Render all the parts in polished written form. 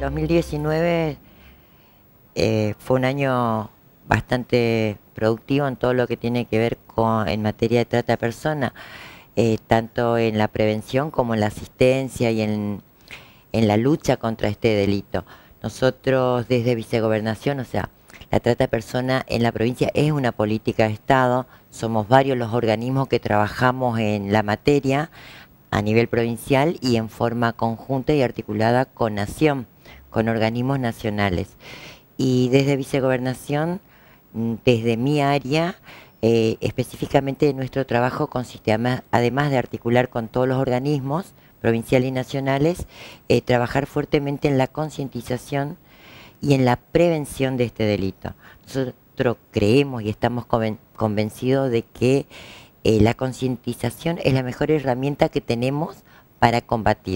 2019 fue un año bastante productivo en todo lo que tiene que ver en materia de trata de personas, tanto en la prevención como en la asistencia y en la lucha contra este delito. Nosotros desde Vicegobernación, o sea, la trata de personas en la provincia es una política de Estado, somos varios los organismos que trabajamos en la materia a nivel provincial y en forma conjunta y articulada con Nación, con organismos nacionales. Y desde Vicegobernación, desde mi área, específicamente nuestro trabajo consiste, además de articular con todos los organismos provinciales y nacionales, trabajar fuertemente en la concientización y en la prevención de este delito. Nosotros creemos y estamos convencidos de que la concientización es la mejor herramienta que tenemos para combatir,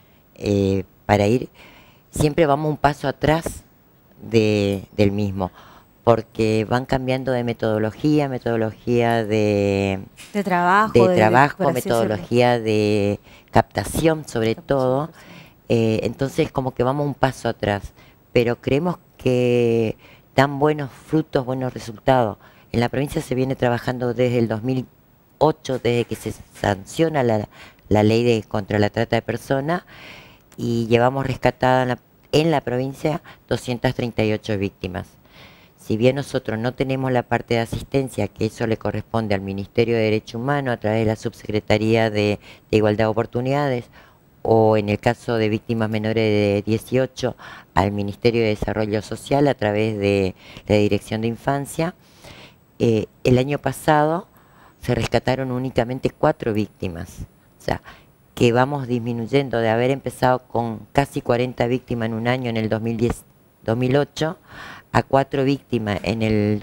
siempre vamos un paso atrás del mismo, porque van cambiando de metodología de trabajo, metodología de captación sobre todo, entonces como que vamos un paso atrás, pero creemos que dan buenos frutos, buenos resultados. En la provincia se viene trabajando desde el 2008, desde que se sanciona la ley contra la trata de personas, y llevamos rescatada en la provincia 238 víctimas. Si bien nosotros no tenemos la parte de asistencia, que eso le corresponde al Ministerio de Derechos Humanos a través de la Subsecretaría de Igualdad de Oportunidades, o en el caso de víctimas menores de 18, al Ministerio de Desarrollo Social a través de la Dirección de Infancia, el año pasado se rescataron únicamente 4 víctimas. O sea, que vamos disminuyendo de haber empezado con casi 40 víctimas en un año en el 2008 a 4 víctimas en el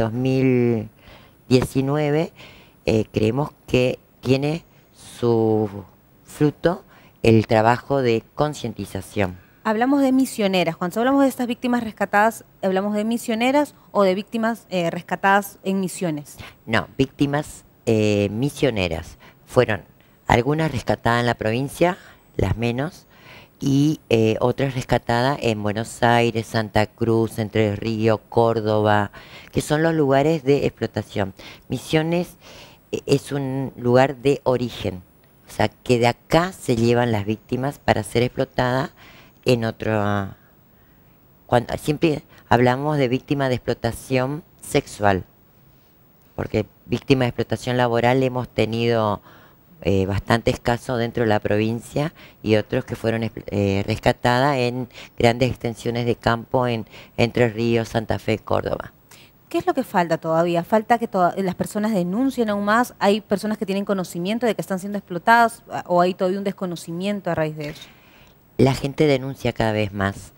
2019, creemos que tiene su fruto el trabajo de concientización. Hablamos de misioneras. Cuando hablamos de estas víctimas rescatadas, ¿hablamos de misioneras o de víctimas rescatadas en misiones? No, víctimas misioneras. Fueron algunas rescatadas en la provincia, las menos, y otras rescatadas en Buenos Aires, Santa Cruz, Entre Ríos, Córdoba, que son los lugares de explotación. Misiones es un lugar de origen, o sea, que de acá se llevan las víctimas para ser explotadas en otro. Siempre hablamos de víctimas de explotación sexual, porque víctimas de explotación laboral hemos tenido bastantes casos dentro de la provincia y otros que fueron rescatadas en grandes extensiones de campo en Entre Ríos, Santa Fe, Córdoba. ¿Qué es lo que falta todavía? ¿Falta que las personas denuncien aún más? ¿Hay personas que tienen conocimiento de que están siendo explotadas o hay todavía un desconocimiento a raíz de ello? La gente denuncia cada vez más.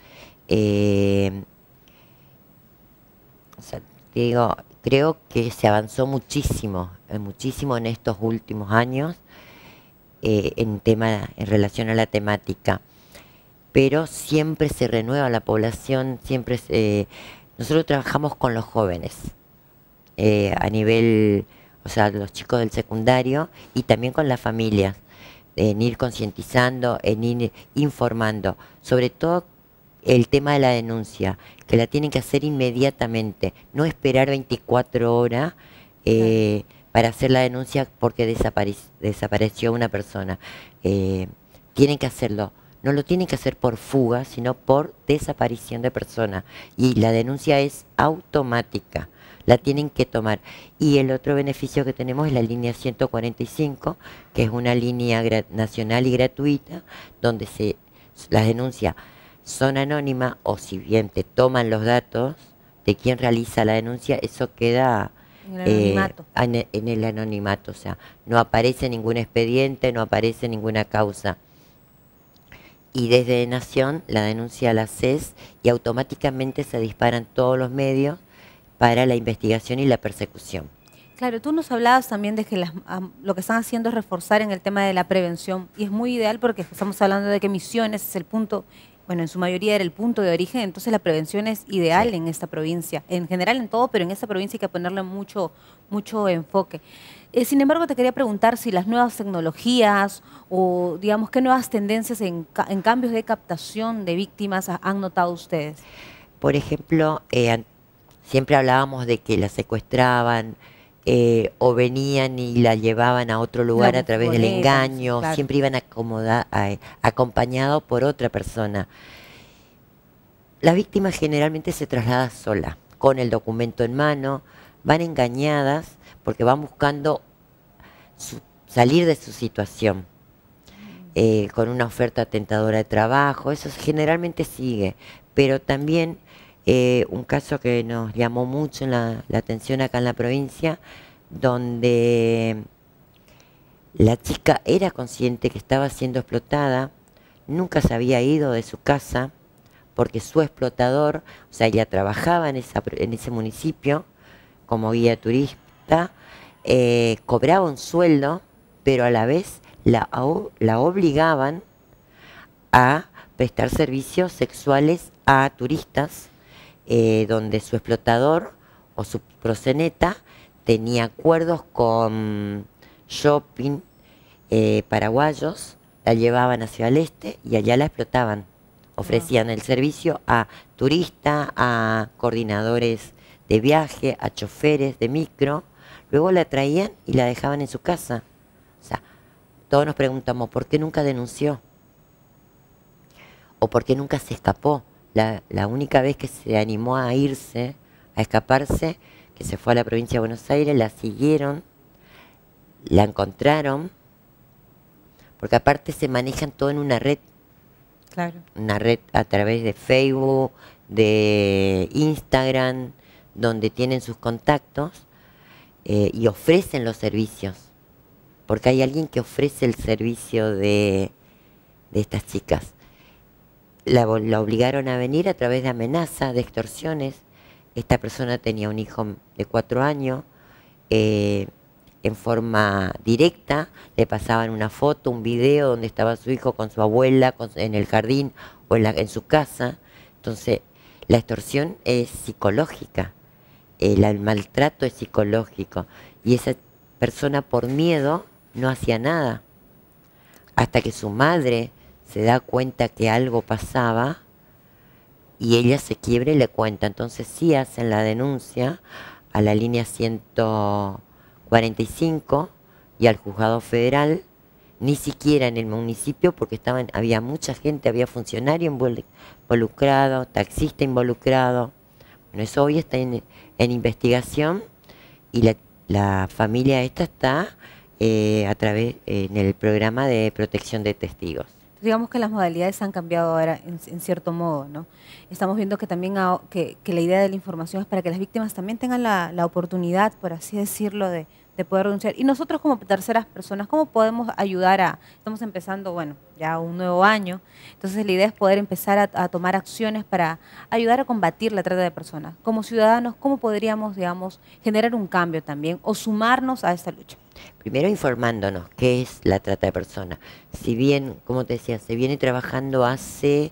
O sea, digo, creo que se avanzó muchísimo en estos últimos años en relación a la temática, pero siempre se renueva la población, nosotros trabajamos con los jóvenes a nivel, o sea, los chicos del secundario y también con las familias, en ir concientizando, en ir informando, sobre todo el tema de la denuncia, que la tienen que hacer inmediatamente, no esperar 24 horas para hacer la denuncia porque desapareció una persona. Tienen que hacerlo, no lo tienen que hacer por fuga, sino por desaparición de persona. Y la denuncia es automática, la tienen que tomar. Y el otro beneficio que tenemos es la línea 145, que es una línea nacional y gratuita, donde las denuncias son anónimas, o si bien te toman los datos de quien realiza la denuncia, eso queda en el anonimato, o sea, no aparece ningún expediente, no aparece ninguna causa. Y desde Nación la denuncia la haces y automáticamente se disparan todos los medios para la investigación y la persecución. Claro, tú nos hablabas también de que lo que están haciendo es reforzar en el tema de la prevención, y es muy ideal porque estamos hablando de que Misiones es el punto bueno, en su mayoría era el punto de origen, entonces la prevención es ideal en esta provincia, en general en todo, pero en esta provincia hay que ponerle mucho enfoque. Sin embargo, te quería preguntar si las nuevas tecnologías o, digamos, qué nuevas tendencias en cambios de captación de víctimas han notado ustedes. Por ejemplo, siempre hablábamos de que la secuestraban o venían y la llevaban a otro La lugar a través del furgoneta, no sé, engaño, claro. siempre iban acompañados por otra persona. La víctima generalmente se traslada sola, con el documento en mano, van engañadas porque van buscando salir de su situación. Con una oferta tentadora de trabajo, eso generalmente sigue, pero también un caso que nos llamó mucho la atención acá en la provincia, donde la chica era consciente que estaba siendo explotada, nunca se había ido de su casa, porque su explotador, o sea, ella trabajaba en ese municipio como guía turista, cobraba un sueldo, pero a la vez la obligaban a prestar servicios sexuales a turistas, donde su explotador o su proxeneta tenía acuerdos con shopping paraguayos, la llevaban hacia el este y allá la explotaban. Ofrecían el servicio a turistas, a coordinadores de viaje, a choferes de micro, luego la traían y la dejaban en su casa. O sea, todos nos preguntamos, ¿por qué nunca denunció? ¿O por qué nunca se escapó? La única vez que se animó a irse, a escaparse, que se fue a la provincia de Buenos Aires, la siguieron, la encontraron, porque aparte se manejan todo en una red. Claro. Una red a través de Facebook, de Instagram, donde tienen sus contactos y ofrecen los servicios. Porque hay alguien que ofrece el servicio de estas chicas. La obligaron a venir a través de amenazas, de extorsiones. Esta persona tenía un hijo de 4 años. En forma directa le pasaban una foto, un video donde estaba su hijo con su abuela en el jardín o en su casa. Entonces, la extorsión es psicológica, el maltrato es psicológico y esa persona por miedo no hacía nada. Hasta que su madre se da cuenta que algo pasaba y ella se quiebra y le cuenta. Entonces sí hacen la denuncia a la línea 145 y al juzgado federal, ni siquiera en el municipio porque había mucha gente, había funcionario involucrado, taxista involucrado. Bueno, eso hoy está en investigación y la familia esta está a través en el programa de protección de testigos. Digamos que las modalidades han cambiado ahora en cierto modo, ¿no? Estamos viendo que también que la idea de la información es para que las víctimas también tengan la oportunidad, por así decirlo, de poder denunciar. Y nosotros como terceras personas, ¿cómo podemos ayudar estamos empezando, bueno, ya un nuevo año, entonces la idea es poder empezar a tomar acciones para ayudar a combatir la trata de personas. Como ciudadanos, ¿cómo podríamos, digamos, generar un cambio también o sumarnos a esta lucha? Primero informándonos qué es la trata de personas. Si bien, como te decía, se viene trabajando hace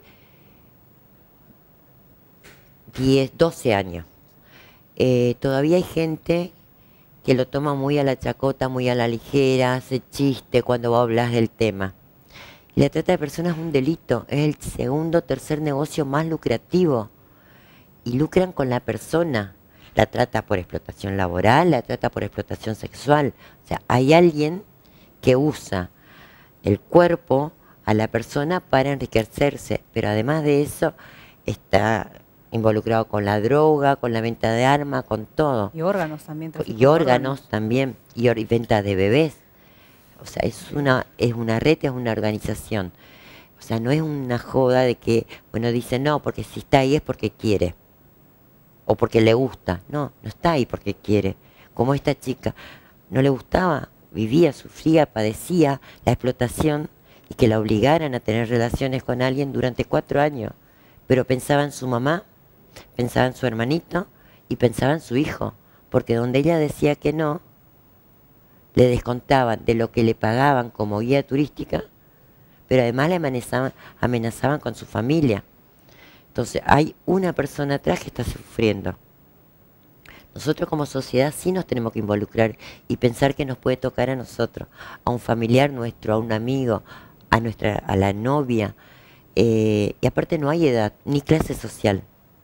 10, 12 años, todavía hay gente que lo toma muy a la chacota, muy a la ligera, hace chiste cuando vos hablas del tema. Y la trata de personas es un delito, es el segundo o tercer negocio más lucrativo. Y lucran con la persona. La trata por explotación laboral, la trata por explotación sexual. O sea, hay alguien que usa el cuerpo a la persona para enriquecerse, pero además de eso está involucrado con la droga, con la venta de armas, con todo. Y órganos también. Y órganos también, y venta de bebés. O sea, es una red, es una organización. O sea, no es una joda de que, bueno, dicen no, porque si está ahí es porque quiere. O porque le gusta. No, no está ahí porque quiere. Como esta chica, no le gustaba, vivía, sufría, padecía la explotación y que la obligaran a tener relaciones con alguien durante 4 años. Pero pensaba en su mamá, pensaba en su hermanito y pensaba en su hijo. Porque donde ella decía que no, le descontaban de lo que le pagaban como guía turística pero además le amenazaban con su familia. Entonces hay una persona atrás que está sufriendo. Nosotros como sociedad sí nos tenemos que involucrar y pensar que nos puede tocar a nosotros, a un familiar nuestro, a un amigo, a la novia. Y aparte no hay edad ni clase social.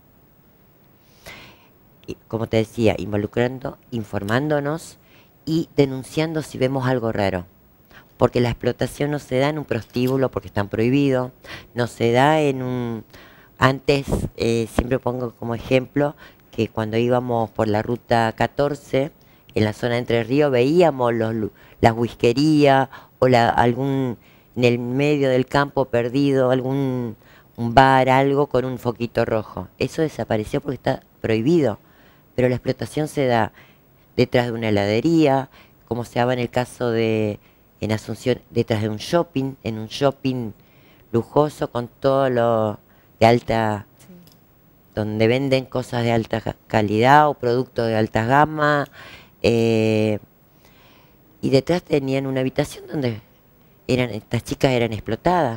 Y, como te decía, involucrando, informándonos y denunciando si vemos algo raro. Porque la explotación no se da en un prostíbulo porque están prohibidos, no se da en un... Antes, siempre pongo como ejemplo, que cuando íbamos por la ruta 14, en la zona de Entre Ríos, veíamos las whiskerías o algún, en el medio del campo perdido, un bar, algo con un foquito rojo. Eso desapareció porque está prohibido, pero la explotación se da detrás de una heladería, como se daba en el caso de, en Asunción, detrás de un shopping, en un shopping lujoso con todo lo de alta... Sí. donde venden cosas de alta calidad o productos de alta gama, y detrás tenían una habitación donde estas chicas eran explotadas.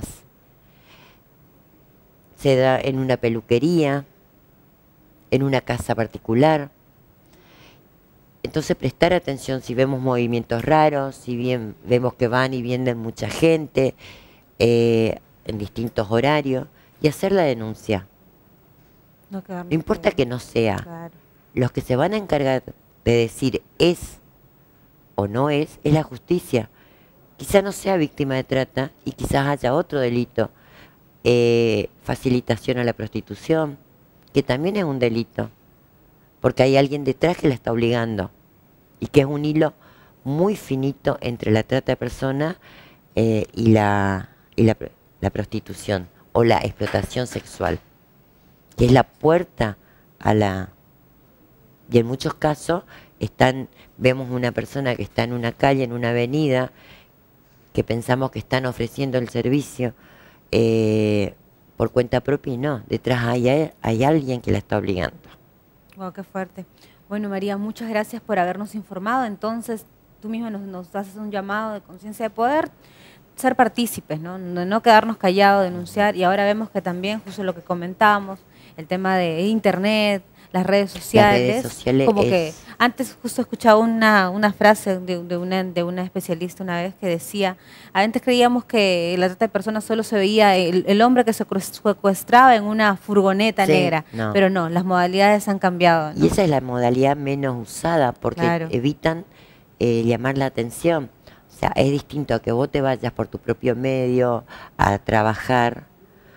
Se da en una peluquería, en una casa particular. Entonces prestar atención si vemos movimientos raros, si bien vemos que van y vienen mucha gente en distintos horarios, y hacer la denuncia. No No importa que no sea. Claro. Los que se van a encargar de decir es o no es la justicia. Quizá no sea víctima de trata y quizás haya otro delito. Facilitación a la prostitución, que también es un delito, porque hay alguien detrás que la está obligando y que es un hilo muy finito entre la trata de personas y la prostitución o la explotación sexual, que es la puerta a la... Y en muchos casos vemos una persona que está en una calle, en una avenida, que pensamos que están ofreciendo el servicio por cuenta propia y no, detrás hay alguien que la está obligando. Wow, qué fuerte. Bueno, María, muchas gracias por habernos informado. Entonces, tú misma nos haces un llamado de conciencia de poder ser partícipes, ¿no? No quedarnos callados, denunciar. Y ahora vemos que también, justo lo que comentábamos, el tema de Internet, las redes sociales, como que antes justo escuchaba una frase de una especialista una vez que decía, antes creíamos que la trata de personas solo se veía el hombre que se secuestraba en una furgoneta negra, pero no, las modalidades han cambiado, ¿no? Y esa es la modalidad menos usada porque evitan llamar la atención. O sea, es distinto a que vos te vayas por tu propio medio a trabajar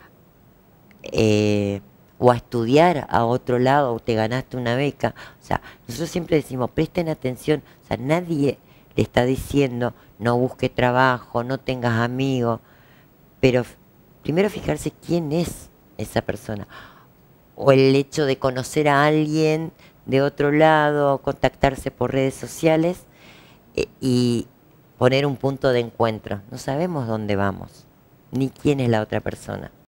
o a estudiar a otro lado, o te ganaste una beca. O sea, nosotros siempre decimos, presten atención. O sea, nadie le está diciendo, no busque trabajo, no tengas amigos. Pero primero fijarse quién es esa persona. O el hecho de conocer a alguien de otro lado, contactarse por redes sociales y poner un punto de encuentro. No sabemos dónde vamos, ni quién es la otra persona.